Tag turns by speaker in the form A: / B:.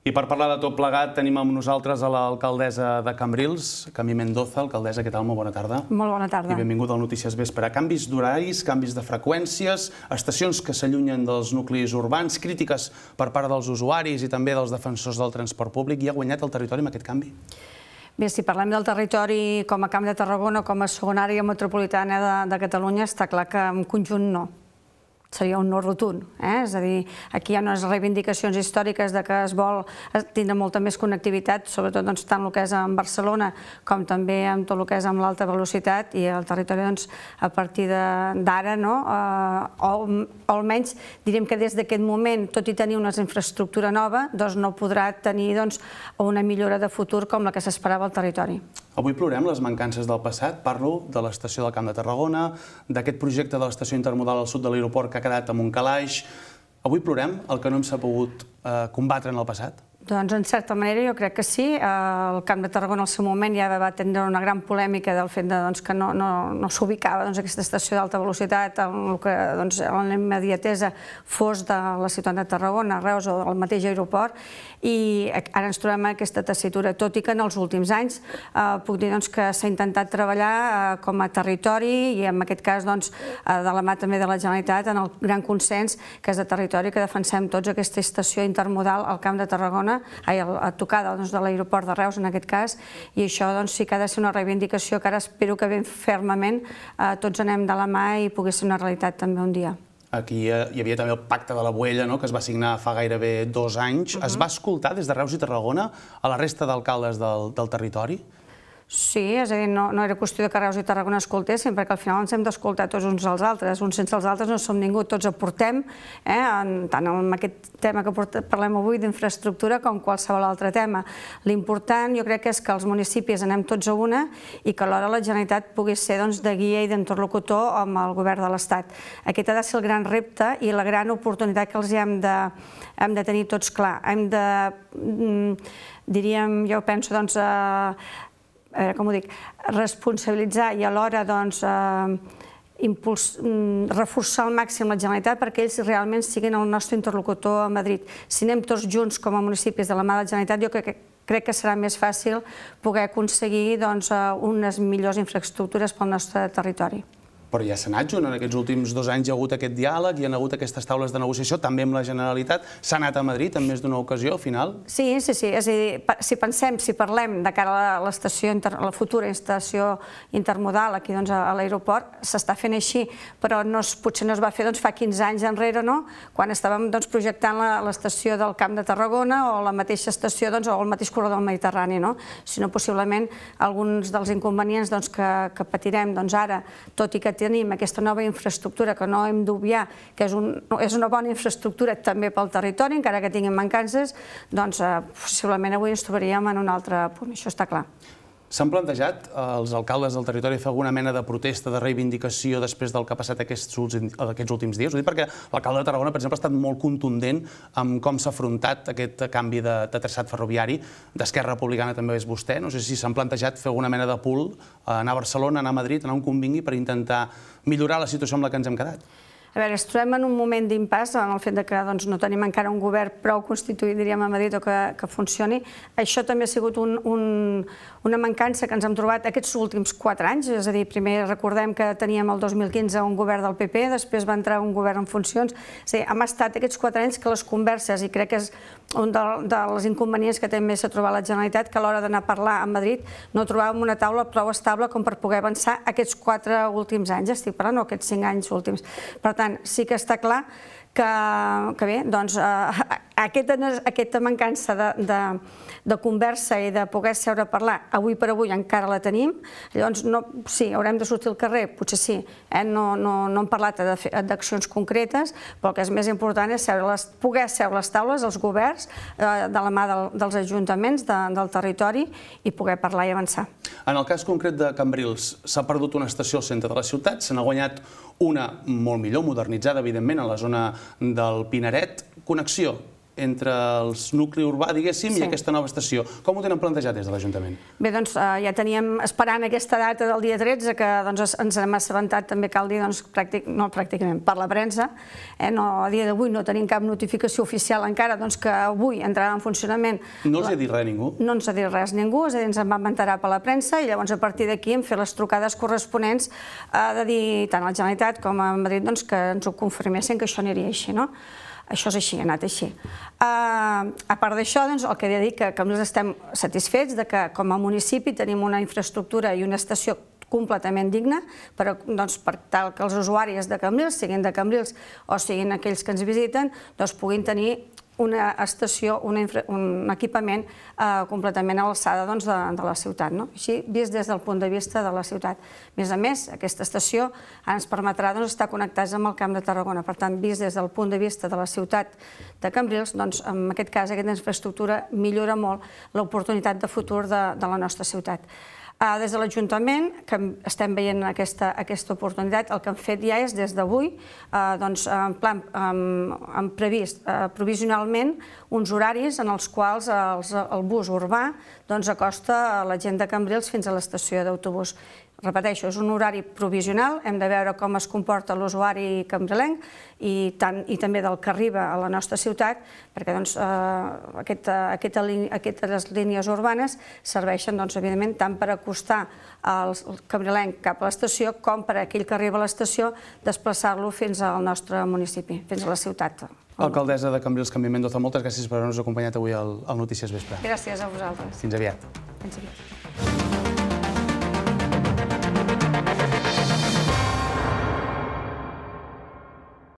A: I per parlar de tot plegat tenim amb nosaltres a l'alcaldessa de Cambrils, Camí Mendoza. Alcaldessa, què tal? Molt bona tarda.
B: Molt bona tarda.
A: I benvinguda al Notícies Vespre. Canvis d'horaris, canvis de freqüències, estacions que s'allunyen dels nuclis urbans, crítiques per part dels usuaris i també dels defensors del transport públic. I ha guanyat el territori amb aquest canvi?
B: Bé, si parlem del territori com a Camp de Tarragona, com a segona àrea metropolitana de Catalunya, està clar que en conjunt no. Seria un no rotund. És a dir, aquí hi ha unes reivindicacions històriques de que es vol tindre molta més connectivitat, sobretot tant el que és en Barcelona com també amb tot el que és amb l'alta velocitat, i el territori a partir d'ara, o almenys direm que des d'aquest moment, tot i tenir una infraestructura nova, no podrà tenir una millora de futur com la que s'esperava al territori.
A: Avui plorem les mancances del passat. Parlo de l'estació del Camp de Tarragona, d'aquest projecte de l'estació intermodal al sud de l'aeroport que ha quedat amb un calaix. Avui plorem el que no hem sabut combatre en el passat?
B: Doncs, en certa manera, jo crec que sí. El Camp de Tarragona, al seu moment, ja va tindre una gran polèmica del fet que no s'ubicava aquesta estació d'alta velocitat en el que la immediatesa fos de la ciutat de Tarragona, Reus o del mateix aeroport, i ara ens trobem en aquesta tessitura, tot i que en els últims anys puc dir que s'ha intentat treballar com a territori i en aquest cas de la mà també de la Generalitat en el gran consens que és de territori, que defensem tots aquesta estació intermodal al Camp de Tarragona, a tocar de l'aeroport de Reus en aquest cas, i això sí que ha de ser una reivindicació que ara espero que ben fermament tots anem de la mà i pugui ser una realitat també un dia.
A: Aquí hi havia també el Pacte de la Boella, que es va signar fa gairebé 2 anys. Es va escoltar des de Reus i Tarragona a la resta d'alcaldes del territori?
B: Sí, és a dir, no era qüestió que Reus i Tarragona escoltessin, perquè al final ens hem d'escoltar tots uns als altres. Uns sense els altres no som ningú, tots aportem, tant en aquest tema que parlem avui d'infraestructura com qualsevol altre tema. L'important jo crec que és que els municipis anem tots a una i que alhora la Generalitat pugui ser de guia i d'interlocutor amb el govern de l'Estat. Aquest ha de ser el gran repte i la gran oportunitat que els hem de tenir tots clar. Hem de, diríem, jo penso, responsabilitzar i alhora reforçar al màxim la Generalitat perquè ells realment siguin el nostre interlocutor a Madrid. Si anem tots junts com a municipis de la mà de la Generalitat, jo crec que serà més fàcil poder aconseguir unes millors infraestructures pel nostre territori.
A: Però ja s'ha anat junt, en aquests últims 2 anys hi ha hagut aquest diàleg, hi ha hagut aquestes taules de negociació, també amb la Generalitat. S'ha anat a Madrid en més d'una ocasió, al final?
B: Sí, és a dir, si parlem de cara a la futura estació intermodal aquí a l'aeroport, s'està fent així, però potser no es va fer fa 15 anys enrere, quan estàvem projectant l'estació del Camp de Tarragona o la mateixa estació o el mateix corredor del Mediterrani, sinó possiblement alguns dels inconvenients que patirem ara, tot i que tenim aquesta nova infraestructura que no hem d'obviar, que és una bona infraestructura també pel territori, encara que tinguin mancances, possiblement avui ens trobaríem en un altre punt, això està clar.
A: S'han plantejat els alcaldes del territori fer alguna mena de protesta, de reivindicació després del que ha passat aquests últims dies? Ho dic perquè l'alcalde de Tarragona, per exemple, ha estat molt contundent amb com s'ha afrontat aquest canvi de traçat ferroviari. D'Esquerra Republicana també és vostè. No sé si s'han plantejat fer alguna mena de pull, anar a Barcelona, anar a Madrid, anar on convingui per intentar millorar la situació amb la que ens hem quedat.
B: A veure, ens trobem en un moment d'impàs en el fet que no tenim encara un govern prou constituït, diríem, a Madrid o que funcioni. Això també ha sigut una mancança que ens hem trobat aquests últims 4 anys, és a dir, primer recordem que teníem el 2015 un govern del PP, després va entrar un govern en funcions, és a dir, hem estat aquests 4 anys que les converses, i crec que és un dels inconvenients que també s'ha trobat la Generalitat, que a l'hora d'anar a parlar a Madrid no trobàvem una taula prou estable com per poder avançar aquests 4 últims anys, estic parlant, no aquests 5 anys últims. Per tant, sí que està clar que bé, aquesta mancança de conversa i de poder seure a parlar, avui per avui encara la tenim. Llavors, sí, haurem de sortir al carrer, potser sí, no hem parlat d'accions concretes, però el que és més important és poder seure a les taules, els governs, de la mà dels ajuntaments del territori i poder parlar i avançar.
A: En el cas concret de Cambrils, s'ha perdut una estació al centre de la ciutat, se n'ha guanyat una molt millor, modernitzada, evidentment, a la zona del Pineret. Connexió entre el nucli urbà, diguéssim, i aquesta nova estació. Com ho tenen plantejat des de l'Ajuntament?
B: Bé, doncs ja teníem esperant aquesta data del dia 13, que ens hem assabentat, també cal dir, no pràcticament, per la premsa. A dia d'avui no tenim cap notificació oficial encara que avui entrarà en funcionament.
A: No els ha dit res ningú?
B: No ens ha dit res ningú, és a dir, ens en vam enterar per la premsa i llavors a partir d'aquí hem fet les trucades corresponents de dir tant a la Generalitat com a Madrid que ens ho confirmessin que això aniria així, no? Això és així, ha anat així. A part d'això, el que he de dir que nosaltres estem satisfets que com a municipi tenim una infraestructura i una estació completament digna per tal que els usuaris de Cambrils, siguin de Cambrils o siguin aquells que ens visiten, puguin tenir una estació, un equipament completament a l'alçada de la ciutat, així vist des del punt de vista de la ciutat. A més, aquesta estació ens permetrà estar connectats amb el Camp de Tarragona. Per tant, vist des del punt de vista de la ciutat de Cambrils, en aquest cas aquesta infraestructura millora molt l'oportunitat de futur de la nostra ciutat. Des de l'Ajuntament, que estem veient aquesta oportunitat, el que hem fet ja és, des d'avui, hem previst provisionalment uns horaris en els quals el bus urbà acosta la gent de Cambrils fins a l'estació d'autobús. Repeteixo, és un horari provisional, hem de veure com es comporta l'usuari cambrilenc i també del que arriba a la nostra ciutat, perquè aquestes línies urbanes serveixen, evidentment, tant per acostar el cambrilenc cap a l'estació com per aquell que arriba a l'estació desplaçar-lo fins al nostre municipi, fins a la ciutat.
A: Alcaldessa de Cambrils, Canvi Mendoza, moltes gràcies per haver-nos acompanyat avui al Notícies Vespre.
B: Gràcies a vosaltres.
A: Fins aviat.
B: Fins aviat.